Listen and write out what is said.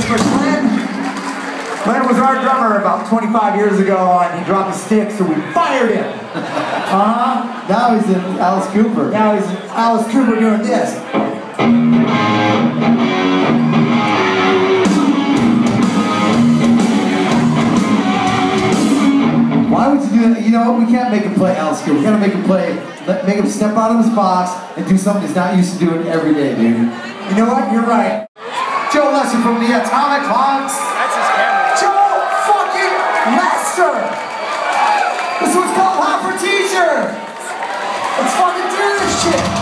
for Glen. Glen was our drummer about 25 years ago, and he dropped his stick, so we fired him. Now he's Alice Cooper. Now he's Alice Cooper doing this. Why would you do that? You know what? We can't make him play Alice Cooper. We gotta make him make him step out of his box and do something he's not used to doing every day, dude. You know what? You're right. Joe Lester from the Atomic Clocks. That's his camera. Joe fucking Lester! This one's called Hot for Teacher. Let's fucking do this shit!